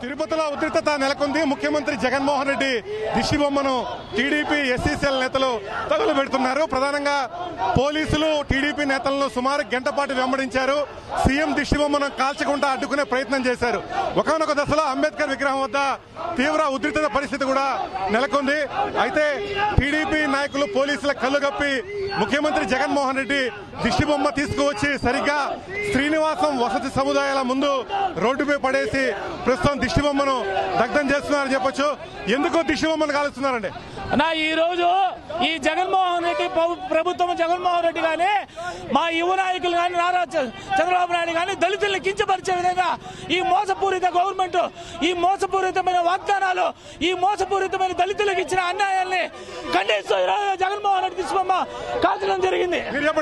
తిరుపతిలో ఉద్రిక్తత నెలకొంది. ముఖ్యమంత్రి జగన్మోహన్ రెడ్డి దిష్టిబొమ్మను టీడీపీ ఎస్సీసీఎల్ నేతలు తగులబెడుతున్నారు. ప్రధానంగా పోలీసులు టీడీపీ నేతలను సుమారు గంట పాటు వెంబడించారు. సీఎం దిష్టిబొమ్మను కాల్చకుండా అడ్డుకునే ప్రయత్నం చేశారు. ఒకనొక దశలో అంబేద్కర్ విగ్రహం వద్ద తీవ్ర ఉద్రిక్తత పరిస్థితి కూడా నెలకొంది. అయితే టీడీపీ నాయకులు పోలీసుల కళ్ళుగప్పి ముఖ్యమంత్రి జగన్మోహన్ రెడ్డి దిష్టిబొమ్మ తీసుకువచ్చి సరిగ్గా శ్రీనివాసం వసతి సముదాయాల ముందు రోడ్డుపై పడేసి ప్రస్తుతం దిష్టిబొమ్మను దగ్ధం చేస్తున్నారని చెప్పొచ్చు. ఎందుకు దిష్టిబొమ్మను కాలుస్తున్నారండి? ఈ రోజు ఈ జగన్మోహన్ రెడ్డి ప్రభుత్వం జగన్మోహన్ రెడ్డి గాని మా యువ నాయకులు కానీ నారా చంద్రబాబు నాయుడు కానీ దళితుల్ని కించపరిచే విధంగా ఈ మోసపూరిత గవర్నమెంట్, ఈ మోసపూరితమైన వాగ్దానాలు, ఈ మోసపూరితమైన దళితులకు ఇచ్చిన అన్యాయాల్ని ఖండిస్తూ ఈరోజు జగన్మోహన్ రెడ్డి దిష్టిబొమ్మ కాల్చడం జరిగింది.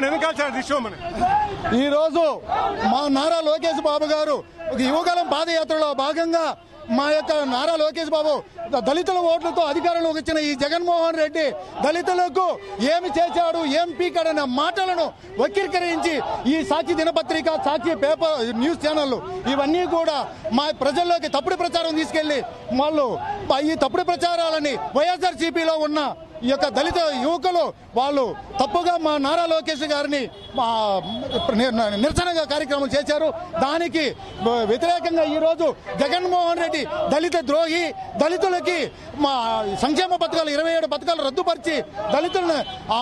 ఈ రోజు మా నారా లోకేష్ బాబు గారు ఒక యువగలం పాదయాత్రలో భాగంగా మా యొక్క నారా లోకేష్ బాబు దళితుల ఓట్లతో అధికారంలోకి వచ్చిన ఈ జగన్మోహన్ రెడ్డి దళితులకు ఏమి చేశాడు, ఏం పీకాడనే మాటలను వక్రీకరించి ఈ సాక్షి దినపత్రిక, సాక్షి పేపర్, న్యూస్ ఛానళ్లు ఇవన్నీ కూడా మా ప్రజల్లోకి తప్పుడు ప్రచారం తీసుకెళ్లి వాళ్ళు ఈ తప్పుడు ప్రచారాలని వైఎస్ఆర్సీపీలో ఉన్న ఈ యొక్క దళిత యువకులు వాళ్ళు తప్పుగా మా నారా లోకేష్ గారిని నిరసనగా కార్యక్రమాలు చేశారు. దానికి వ్యతిరేకంగా ఈరోజు జగన్మోహన్ రెడ్డి దళిత ద్రోహి, దళితులకి మా సంక్షేమ పథకాలు 27 పథకాలు రద్దుపరిచి దళితులను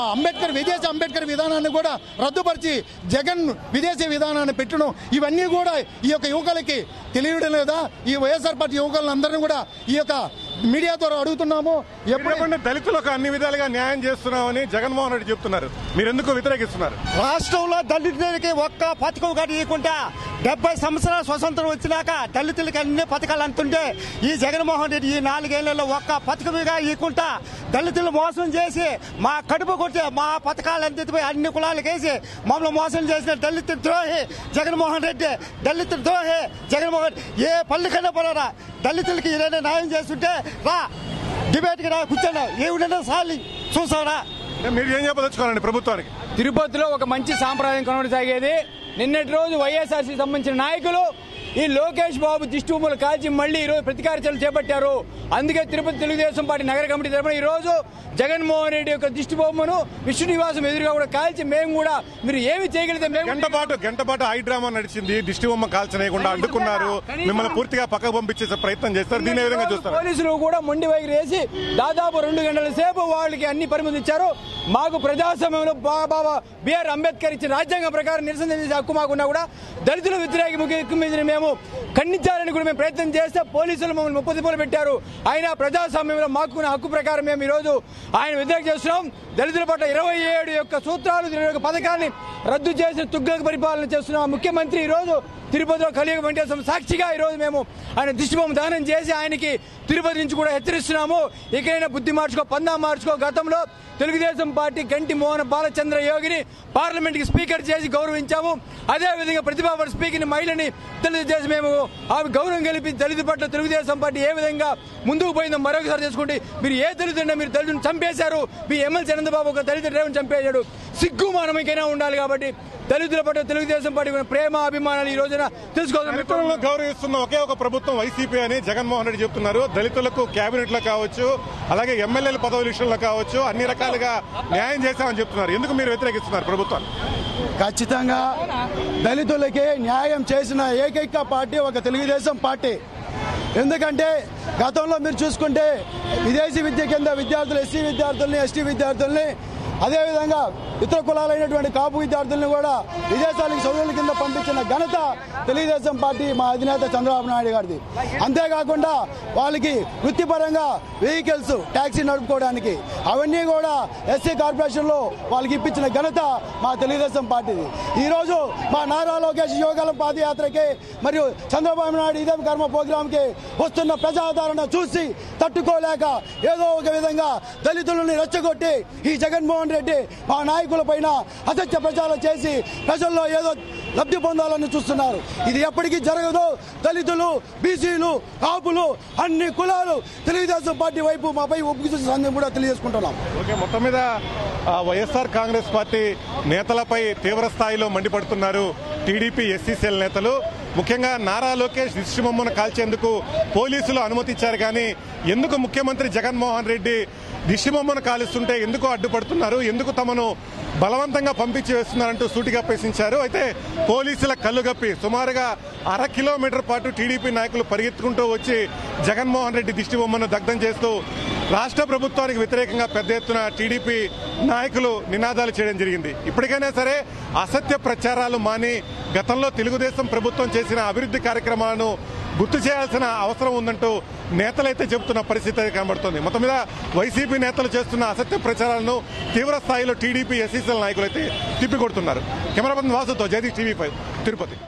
విదేశీ అంబేద్కర్ విధానాన్ని కూడా రద్దుపరిచి జగన్ విదేశీ విధానాన్ని పెట్టడం ఇవన్నీ కూడా ఈ యొక్క యువకులకి తెలియడం లేదా? ఈ వైఎస్ఆర్ పార్టీ యువకులందరినీ కూడా ఈ యొక్క మీడియా ద్వారా అడుగుతున్నాము. ఎప్పుడైనా దళితులకు అన్ని విధాలుగా న్యాయం చేస్తున్నామని జగన్మోహన్ రెడ్డి చెప్తున్నారు, మీరు ఎందుకు వ్యతిరేకిస్తున్నారు? రాష్ట్రంలో దళితులకి ఒక్క పథకం కూడా ఇవ్వకుండా 70 సంవత్సరాల స్వతంత్రం వచ్చినాక దళితులకి అన్ని పథకాలు అంతుంటే ఈ జగన్మోహన్ రెడ్డి ఈ 4 ఏళ్లలో ఒక్క పథకమిగా ఇవ్వకుండా దళితులు మోసం చేసి మా కడుపు కొట్టి మా పథకాలు అందిపోయి అన్ని కులాలకు వేసి మమ్మల్ని మోసం చేసిన దళిత ద్రోహి జగన్మోహన్ రెడ్డి. దళిత ద్రోహి జగన్మోహన్ ఏ పల్లెకన్నా పోరా దళితులకి ఏదైనా న్యాయం చేస్తుంటే రా డిబేట్కి రా కూర్చోండి, ఏమిటన్నా సాలి చూసారా? మీరు ఏం చెప్పదలుచుకోవాలండి ప్రభుత్వానికి? తిరుపతిలో ఒక మంచి సాంప్రదాయం కొనసాగేది. నిన్నటి రోజు వైఎస్ఆర్సీ సంబంధించిన నాయకులు ఈ లోకేష్ బాబు దిష్టిబొమ్మలు కాల్చి మళ్లీ ఈరోజు ప్రతీకార చర్యలు చేపట్టారు. అందుకే తిరుపతి తెలుగుదేశం పార్టీ నగర కమిటీ తరఫున ఈ రోజు జగన్మోహన్ రెడ్డి యొక్క దిష్టిబొమ్మను విష్ణునివాసం ఎదురుగా కూడా కాల్చి మేము కూడా మీరు ఏమి చేయగలిగితే గంట పాటు హైడ్రామా నడిచింది. దిష్టిబొమ్మ కాల్చనేయకుండా అడ్డుకున్నారు, మిమ్మల్ని పూర్తిగా పక్కకు పంపించే ప్రయత్నం చేస్తారు. దీని విధంగా చూస్తారు. పోలీసులు కూడా మొండి వైఖరి వేసి దాదాపు 2 గంటల సేపు వాళ్ళకి అన్ని పరిమితులు ఇచ్చారు. మాకు ప్రజాస్వామ్యంలో బాబా బిఆర్ అంబేద్కర్ ఇచ్చిన రాజ్యాంగం ప్రకారం నిరసన చేసే హక్కు మాకున్నా కూడా దళితుల వ్యతిరేక ముఖ్యమంత్రిని మేము ఖండించాలని కూడా మేము ప్రయత్నం చేస్తే పోలీసులు మమ్మల్ని ముప్పదిప్పులు పెట్టారు. అయినా ప్రజాస్వామ్యంలో మాకున్న హక్కు ప్రకారం మేము ఈ రోజు ఆయన వ్యతిరేక చేస్తున్నాం. దళితుల పట్ల 27 యొక్క సూత్రాలు 20 పథకాన్ని రద్దు చేసిన తుగ్గలకు పరిపాలన చేస్తున్న ముఖ్యమంత్రి ఈ రోజు తిరుపతిలో కలియుగ వెంకటేశ్వర సాక్షిగా ఈ రోజు మేము ఆయన దిష్టిబొమ్మ దహనం చేసి ఆయనకి తిరుపతి నుంచి కూడా హెచ్చరిస్తున్నాము. ఇకైనా బుద్ధి మార్చుకో, పందా మార్చుకో. గతంలో తెలుగుదేశం పార్టీ గంటి మోహన బాలచంద్ర యోగిని పార్లమెంట్ కి స్పీకర్ చేసి గౌరవించాము. అదేవిధంగా ప్రతిభావంత స్పీకర్ మహిళని చేసి మేము ఆమె గౌరవం కలిపి దళిత పట్ల తెలుగుదేశం పార్టీ ఏ విధంగా ముందుకు పోయిందో మరొకసారి చేసుకుంటే మీరు ఏ దళితుడినా మీరు దళితుని చంపేశారు. మీ ఎమ్మెల్సీ చంద్రబాబు ఒక దళిత డ్రైవర్ని చంపేశాడు. సిగ్గుమానమైకైనా ఉండాలి. కాబట్టి దళితుల పట్ల తెలుగుదేశం పార్టీ ప్రేమ అభిమానాలు ఈ రోజున తెలుసుకోవాలి. గౌరవిస్తున్న ఒకే ఒక ప్రభుత్వం వైసీపీ అని జగన్మోహన్ రెడ్డి చెప్తున్నారు. దళితులకు కేబినెట్ లో కావచ్చు, అలాగే ఎమ్మెల్యేల పదవుల విషయంలో కావచ్చు అన్ని రకాలుగా న్యాయం చేశామని చెప్తున్నారు. ఎందుకు మీరు వ్యతిరేకిస్తున్నారు ప్రభుత్వాన్ని? ఖచ్చితంగా దళితులకి న్యాయం చేసిన ఏకైక పార్టీ ఒక తెలుగుదేశం పార్టీ. ఎందుకంటే గతంలో మీరు చూసుకుంటే విదేశీ విద్య కింద విద్యార్థులు, ఎస్సీ విద్యార్థుల్ని, ఎస్టీ విద్యార్థుల్ని, అదేవిధంగా ఇతర కులాలైనటువంటి కాపు విద్యార్థులను కూడా విదేశాలకు చదువుల కింద పంపించిన ఘనత తెలుగుదేశం పార్టీ మా అధినేత చంద్రబాబు నాయుడు గారిది. అంతేకాకుండా వాళ్ళకి వృత్తిపరంగా వెహికల్స్, ట్యాక్సీ నడుపుకోవడానికి అవన్నీ కూడా ఎస్సీ కార్పొరేషన్లో వాళ్ళకి ఇప్పించిన ఘనత మా తెలుగుదేశం పార్టీది. ఈరోజు మా నారా లోకేష్ యువగలం పాదయాత్రకి మరియు చంద్రబాబు నాయుడు ఇదే కర్మ ప్రోగ్రాంకి వస్తున్న ప్రజాదరణ చూసి తట్టుకోలేక ఏదో ఒక విధంగా దళితులని రెచ్చగొట్టి ఈ జగన్మోహన్ రెడ్డి మా నాయకుల పైన అసత్య ప్రచారం చేసి ప్రజల్లో ఏదో లబ్ధి పొందాలని చూస్తున్నారు. ఇది ఎప్పటికీ జరగదు. దళితులు, బీసీలు, కాపులు, అన్ని కులాలు తెలుగుదేశం పార్టీ వైపు మాపై ఒప్పుకు చూసి కూడా తెలియజేసుకుంటున్నాం. ఓకే, మొత్తం మీద వైఎస్ఆర్ కాంగ్రెస్ పార్టీ నేతలపై తీవ్ర స్థాయిలో మండిపడుతున్నారు టీడీపీ ఎస్సీసీఎల్ నేతలు. ముఖ్యంగా నారా లోకేష్ దిష్టిబొమ్మను కాల్చేందుకు పోలీసులు అనుమతి ఇచ్చారు. కానీ ఎందుకు ముఖ్యమంత్రి జగన్మోహన్ రెడ్డి దిష్టిబొమ్మను కాలుస్తుంటే ఎందుకు అడ్డుపడుతున్నారు, ఎందుకు తమను బలవంతంగా పంపించి వేస్తున్నారంటూ సూటిగా ప్రశ్నించారు. అయితే పోలీసుల కళ్ళుగప్పి సుమారుగా 1/2 కిలోమీటర్ పాటు టీడీపీ నాయకులు పరిగెత్తుకుంటూ వచ్చి జగన్మోహన్ రెడ్డి దిష్టిబొమ్మను దగ్ధం చేస్తూ రాష్ట్ర ప్రభుత్వానికి వ్యతిరేకంగా పెద్ద ఎత్తున టీడీపీ నాయకులు నినాదాలు చేయడం జరిగింది. ఇప్పటికైనా సరే అసత్య ప్రచారాలు మాని గతంలో తెలుగుదేశం ప్రభుత్వం చేసిన అభివృద్ధి కార్యక్రమాలను గుర్తు చేయాల్సిన అవసరం ఉందంటూ నేతలైతే చెబుతున్న పరిస్థితి అయితే కనబడుతోంది. మొత్తం మీద వైసీపీ నేతలు చేస్తున్న అసత్య ప్రచారాలను తీవ్ర స్థాయిలో టీడీపీ ఎస్సీసీఎల్ నాయకులు అయితే తిప్పికొడుతున్నారు. కెమెరా పర్సన్ వాసుతో జగదీష్, TV5 తిరుపతి.